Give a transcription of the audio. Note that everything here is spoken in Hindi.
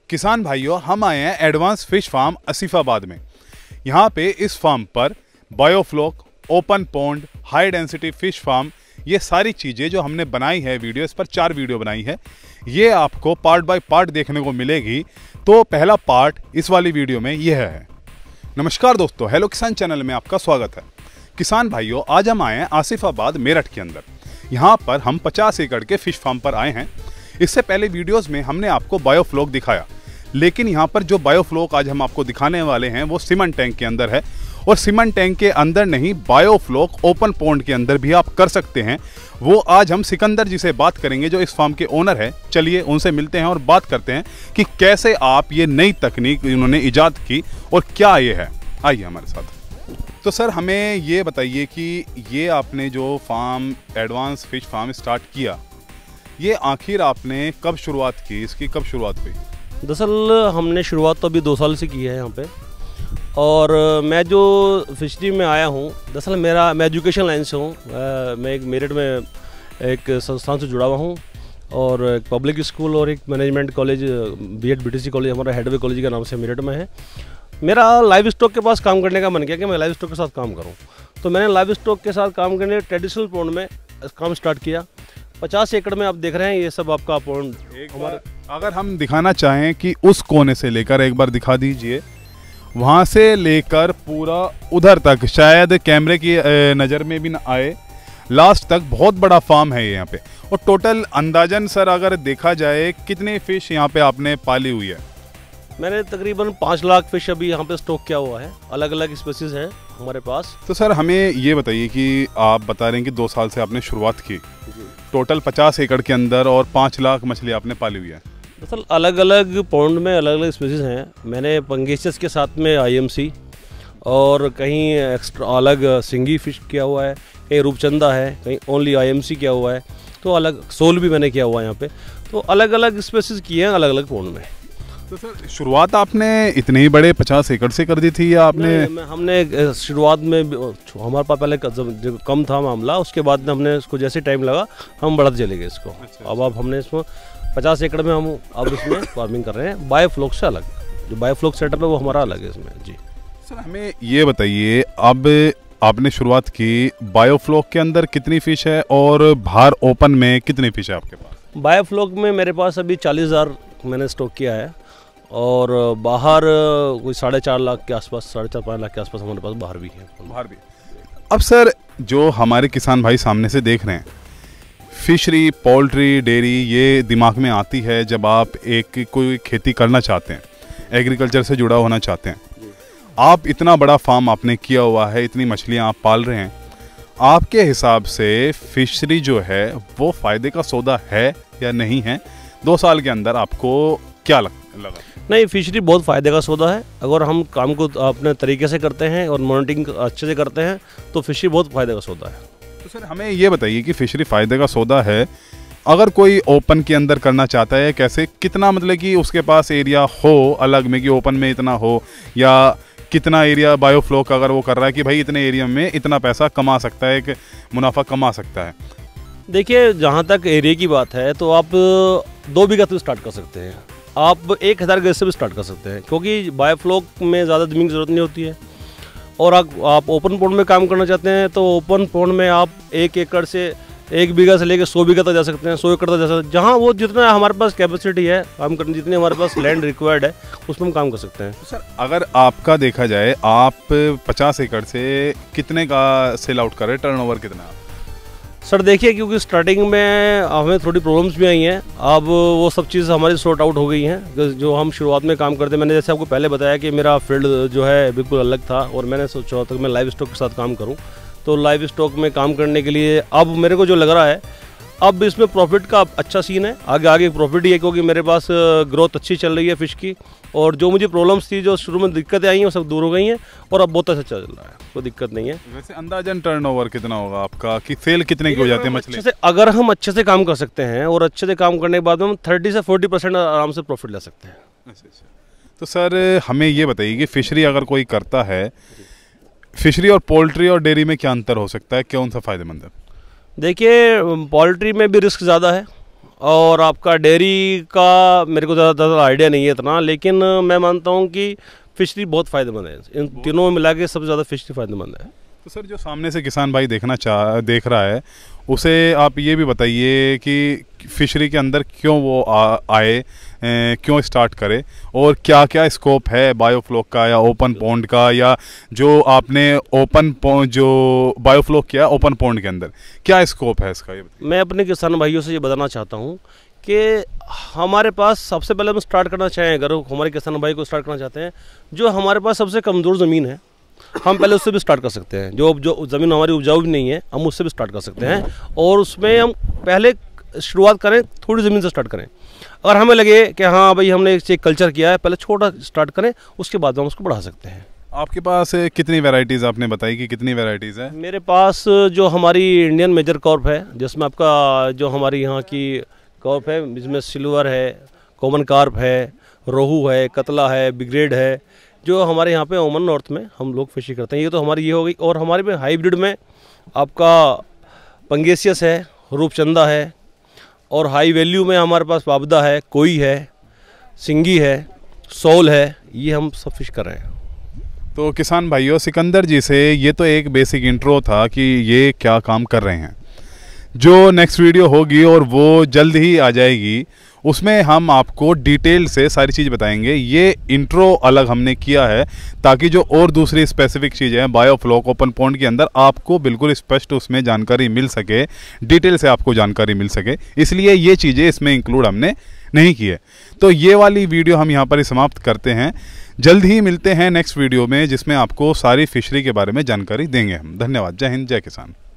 किसान भाइयों, हम आए हैं एडवांस फिश फार्म आसिफाबाद में। यहाँ पे इस फार्म पर biofloc, open pond, high density fish farm, ये सारी चीज़ें जो हमने बनाई है वीडियो, इस पर 4 वीडियो बनाई है, ये आपको पार्ट बाय पार्ट देखने को मिलेगी। तो पहला पार्ट इस वाली वीडियो में यह है। नमस्कार दोस्तों, हेलो किसान चैनल में आपका स्वागत है। किसान भाइयों, आज हम आए हैं आसिफाबाद मेरठ के अंदर। यहाँ पर हम 50 एकड़ के फिश फार्म पर आए हैं। इससे पहले वीडियोस में हमने आपको बायोफ्लॉक दिखाया, लेकिन यहाँ पर जो बायोफ्लॉक आज हम आपको दिखाने वाले हैं वो सीमेंट टैंक के अंदर है। और सीमेंट टैंक के अंदर नहीं, बायोफ्लॉक ओपन पॉन्ड के अंदर भी आप कर सकते हैं। वो आज हम सिकंदर जी से बात करेंगे जो इस फार्म के ओनर है। चलिए उनसे मिलते हैं और बात करते हैं कि कैसे आप ये नई तकनीक इन्होंने ईजाद की और क्या ये है। आइए हमारे साथ। तो सर, हमें ये बताइए कि ये आपने जो farm advance fish farm start किया, ये आखिर आपने कब शुरुआत की, इसकी कब शुरुआत हुई? दरअसल हमने शुरुआत तो अभी 2 साल से की है यहाँ पे। और मैं जो फिशरी में आया हूँ, दरअसल मैं एजुकेशन लाइन से हूँ। मैं एक मेरठ में एक संस्थान से जुड़ा हुआ हूँ और एक पब्लिक स्कूल और एक management college, B Ed BTC college हमारा हेडवे कॉलेज का नाम से मेरठ में है। मेरा लाइव स्टॉक के पास काम करने का मन किया कि मैं लाइव स्टॉक के साथ काम करूँ, तो मैंने लाइव स्टॉक के साथ काम करने ट्रेडिशनल पॉन्ड में काम स्टार्ट किया। 50 एकड़ में आप देख रहे हैं ये सब आपका पॉन्ड। अगर हम दिखाना चाहें कि उस कोने से लेकर, एक बार दिखा दीजिए, वहाँ से लेकर पूरा उधर तक, शायद कैमरे की नज़र में भी ना आए, लास्ट तक बहुत बड़ा फार्म है यहाँ पे। और टोटल अंदाजन सर अगर देखा जाए कितने फिश यहाँ पे आपने पाली हुई है? मैंने तकरीबन 5 लाख फिश अभी यहाँ पे स्टॉक किया हुआ है। अलग अलग स्पीसीज हैं हमारे पास। तो सर हमें ये बताइए कि आप बता रहे हैं कि 2 साल से आपने शुरुआत की, टोटल 50 एकड़ के अंदर और 5 लाख मछली आपने पाली हुई है। दरअसल अलग अलग पॉन्ड में अलग अलग स्पीसीज हैं। मैंने पंगेसियस के साथ में आईएमसी और कहीं एक्स्ट्रा अलग सिंगी फिश किया हुआ है, कहीं रूपचंदा है, कहीं ओनली आईएमसी किया हुआ है, तो अलग सोल भी मैंने किया हुआ है यहाँ पे। तो अलग अलग स्पीसीज किए हैं अलग अलग पॉन्ड में। तो सर शुरुआत आपने इतने ही बड़े 50 एकड़ से कर दी थी या आपने? हमने शुरुआत में हमारे पास पहले जब कम था मामला, उसके बाद हमने इसको जैसे टाइम लगा हम बढ़ते चले गए इसको। अब हमने इसमें 50 एकड़ में हम अब इसमें फार्मिंग कर रहे हैं बायोफ्लॉक से अलग। जो बायोफ्लॉक सेटअप है वो हमारा अलग है इसमें। जी सर, हमें ये बताइए, अब आपने शुरुआत की, बायोफ्लॉक के अंदर कितनी फिश है और बाहर ओपन में कितनी फिश है आपके पास? बायोफ्लॉक में मेरे पास अभी 40,000 मैंने स्टॉक किया है और बाहर कोई 4.5 लाख के आसपास, 4.5-5 लाख के आसपास हमारे पास बाहर भी है। बाहर भी। अब सर, जो हमारे किसान भाई सामने से देख रहे हैं, फिशरी, पोल्ट्री, डेयरी, ये दिमाग में आती है जब आप एक कोई खेती करना चाहते हैं, एग्रीकल्चर से जुड़ा होना चाहते हैं। आप इतना बड़ा फार्म आपने किया हुआ है, इतनी मछलियाँ आप पाल रहे हैं, आपके हिसाब से फिशरी जो है वो फ़ायदे का सौदा है या नहीं है? 2 साल के अंदर आपको क्या लगा? नहीं, फिशरी बहुत फ़ायदे का सौदा है। अगर हम काम को अपने तरीके से करते हैं और मॉनिटरिंग अच्छे से करते हैं तो फिशरी बहुत फ़ायदे का सौदा है। तो सर हमें ये बताइए कि फिशरी फ़ायदे का सौदा है, अगर कोई ओपन के अंदर करना चाहता है, कैसे, कितना मतलब कि उसके पास एरिया हो अलग में कि ओपन में इतना हो, या कितना एरिया बायोफ्लॉक अगर वो कर रहा है कि भाई इतने एरिया में इतना पैसा कमा सकता है, एक मुनाफा कमा सकता है? देखिए, जहाँ तक एरिया की बात है तो आप 2 बीघा से स्टार्ट कर सकते हैं, आप 1000 गज से भी स्टार्ट कर सकते हैं, क्योंकि बायोफ्लॉक में ज़्यादा ज़मीन की ज़रूरत नहीं होती है। और आप ओपन पॉन्ड में काम करना चाहते हैं तो ओपन पॉन्ड में आप 1 एकड़ से 1 बीघा से लेकर 100 बीघा तक जा सकते हैं, 100 एकड़ तक जा सकते हैं। जहाँ वो जितना हमारे पास कैपेसिटी है काम करने, जितनी हमारे पास लैंड रिक्वायर्ड है, उसमें हम काम कर सकते हैं। सर अगर आपका देखा जाए, आप 50 एकड़ से कितने का सेल आउट कर रहे हैं, टर्नओवर कितना? सर देखिए, क्योंकि स्टार्टिंग में हमें थोड़ी प्रॉब्लम्स भी आई हैं, अब वो सब चीज़ हमारी सॉर्ट आउट हो गई हैं। जो हम शुरुआत में काम करते, मैंने जैसे आपको पहले बताया कि मेरा फील्ड जो है बिल्कुल अलग था और मैंने सोचा था कि मैं लाइव स्टॉक के साथ काम करूं। तो लाइव स्टॉक में काम करने के लिए अब मेरे को जो लग रहा है, अब इसमें प्रॉफिट का अच्छा सीन है, आगे प्रॉफिट ही है, क्योंकि मेरे पास ग्रोथ अच्छी चल रही है फिश की। और जो मुझे प्रॉब्लम्स थी, जो शुरू में दिक्कतें आई हैं, वो सब दूर हो गई हैं और अब बहुत अच्छा चल रहा है, कोई दिक्कत नहीं है। वैसे अंदाजन टर्नओवर कितना होगा आपका, कि सेल कितने की हो जाती है मछली से? अगर हम अच्छे से काम कर सकते हैं और अच्छे से काम करने के बाद हम 30 से 40% आराम से प्रॉफिट ले सकते हैं। अच्छा। तो सर हमें ये बताइए कि फिशरी अगर कोई करता है, फिशरी और पोल्ट्री और डेयरी में क्या अंतर हो सकता है, कौन सा फ़ायदेमंद है? देखिए, पोल्ट्री में भी रिस्क ज़्यादा है और आपका डेयरी का मेरे को ज़्यादा आइडिया नहीं है इतना, लेकिन मैं मानता हूँ कि फिशरी बहुत फ़ायदेमंद है। इन तीनों में मिला के सबसे ज़्यादा फिशरी फ़ायदेमंद है। तो सर, जो सामने से किसान भाई देख रहा है, उसे आप ये भी बताइए कि फिशरी के अंदर क्यों वो आए, क्यों स्टार्ट करे, और क्या क्या स्कोप है बायोफ्लॉक का या ओपन पॉन्ड का, या जो आपने जो बायोफ्लॉक किया ओपन पॉन्ड के अंदर, क्या स्कोप है इसका, ये बताइए। मैं अपने किसान भाइयों से ये बताना चाहता हूँ कि हमारे पास सबसे पहले हम स्टार्ट करना चाहें, अगर हमारे किसान भाई को स्टार्ट करना चाहते हैं, जो हमारे पास सबसे कमज़ोर ज़मीन है हम पहले उससे भी स्टार्ट कर सकते हैं। जो ज़मीन हमारी उपजाऊ भी नहीं है हम उससे भी स्टार्ट कर सकते हैं, और उसमें हम पहले शुरुआत करें, थोड़ी ज़मीन से स्टार्ट करें। अगर हमें लगे कि हाँ भाई हमने एक कल्चर किया है, पहले छोटा स्टार्ट करें, उसके बाद हम उसको बढ़ा सकते हैं। आपके पास कितनी वैरायटीज़, आपने बताई कि कितनी वैरायटीज़ है? मेरे पास जो हमारी इंडियन मेजर कॉर्प है, जिसमें आपका जो हमारी यहाँ की कॉर्प है, जिसमें सिल्वर है, कॉमन कार्प है, रोहू है, कतला है, बिग्रेड है, जो हमारे यहाँ पे ओमन नॉर्थ में हम लोग फिशिंग करते हैं। ये तो हमारी ये हो गई। और हमारे में हाइब्रिड में आपका पंगेसियस है, रूपचंदा है, और हाई वैल्यू में हमारे पास पाबदा है, कोई है, सिंगी है, सोल है, ये हम सब फिश कर रहे हैं। तो किसान भाइयों, सिकंदर जी से ये तो एक बेसिक इंट्रो था कि ये क्या काम कर रहे हैं। जो नेक्स्ट वीडियो होगी और वो जल्द ही आ जाएगी, उसमें हम आपको डिटेल से सारी चीज़ बताएंगे। ये इंट्रो अलग हमने किया है ताकि जो और दूसरी स्पेसिफिक चीज़ें हैं बायोफ्लॉक ओपन पॉन्ड के अंदर, आपको बिल्कुल स्पष्ट उसमें जानकारी मिल सके, डिटेल से आपको जानकारी मिल सके, इसलिए ये चीज़ें इसमें इंक्लूड हमने नहीं की है। तो ये वाली वीडियो हम यहाँ पर ही समाप्त करते हैं। जल्द ही मिलते हैं नेक्स्ट वीडियो में, जिसमें आपको सारी फिशरी के बारे में जानकारी देंगे हम। धन्यवाद। जय हिंद, जय किसान।